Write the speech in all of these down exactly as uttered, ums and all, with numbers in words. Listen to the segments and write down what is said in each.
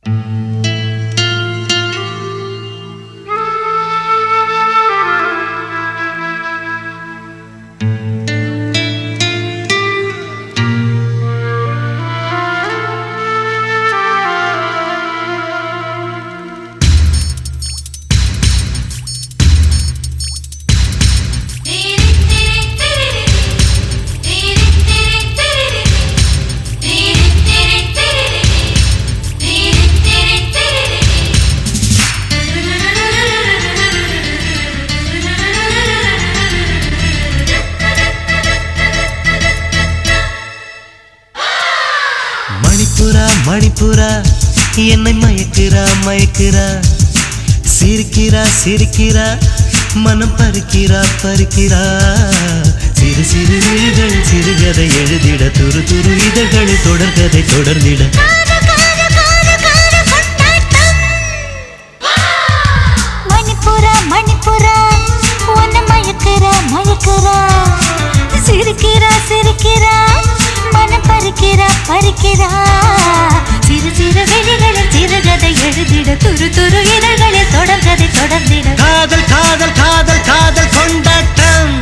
மணிப்புரா என்னை மயக்குறா மயக்குறா சிரிக்கிறா சிரிக்கிறா மனம் பறிக்கிறா பறிக்கிறா சிறு சிறு விழிகள் சிறுகதை எழுதிட துரு துரு இதழ்களை தொடர்கதை தொடர்ந்திட மணிப்புரா மணிப்புரா உன்னை மயக்குறா மயக்குறா சிரிக்கிறா சிரிக்கிறா மனம் பறிக்கிறா பறிக்கிறா சிறு சிறு விழிகளில் சிறுகதை எழுதிட துரு துரு இதழ்களில் தொடர்கதை தொடர்ந்திட காதல் காதல் காதல் காதல் கொண்டாட்டம்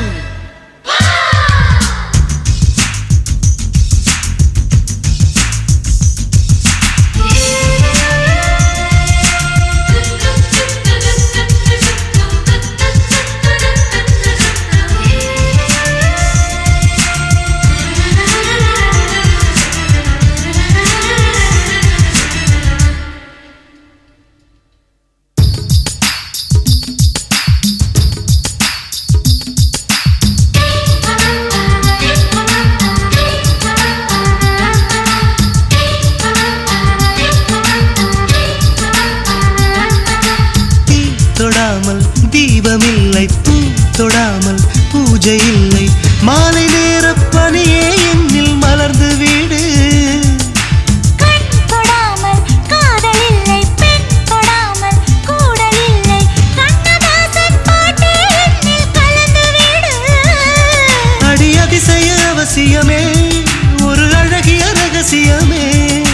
தீபமில்லை பூ தொடாமல் பூஜை இல்லை மாலை நேர பனியே என்னில் மலர்ந்து வீடு கண் தொடாமல் காதல் இல்லை பெண் தொடாமல் கூடல் இல்லை கண்ணதாசன் பாட்டே என்னில் கலந்து வீடு அடி அதிசய அவசியமே ஒரு அழகிய ரகசியமே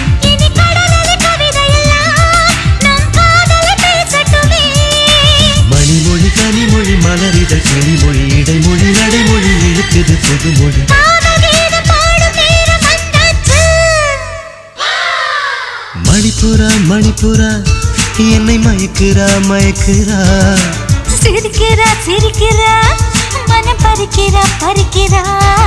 கனிமொழி மலரிதழ் கிளிமொழி இடைமொழி நடைமொழி இழுக்குது புதுமொழி மணிப்புரா மணிப்புரா என்னை மயக்குறா மயக்குறா சிரிக்கிறா சிரிக்கிறா மனம் பறிக்கிறா பறிக்கிறா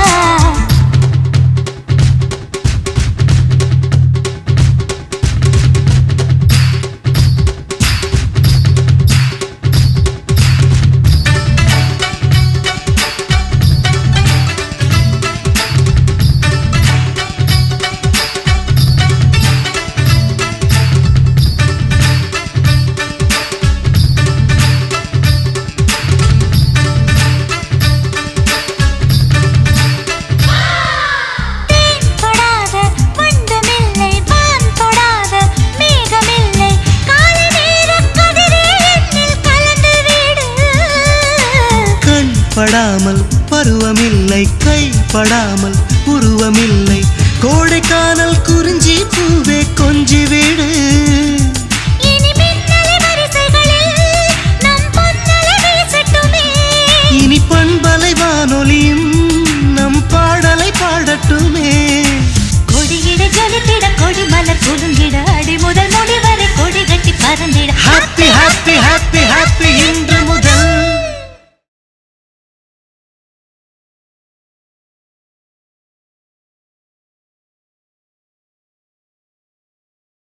படாமல் பருவமில்லை கை படாமல் உருவமில்லை கோடைக்கானல் குறிஞ்சி பூவே கொஞ்சி வீடு இனி பண்பலை வானொலியும் நம் பாடலை பாடட்டுமே கொடியிட ஜொலித்திட கொடி மலர் குலுங்கிட அடி முதல் முடி வரை கொடி கட்டி பறந்திட ஹாப்பி ஹாப்பி ஹாப்பி ஹாப்பி